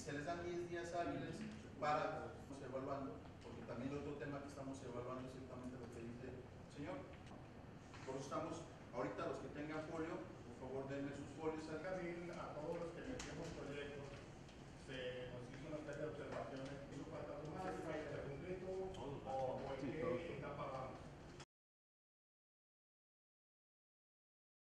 se les dan 10 días hábiles para estamos evaluando, porque también el otro tema que estamos evaluando es exactamente lo que dice el señor. Por eso estamos, ahorita los que tengan folio,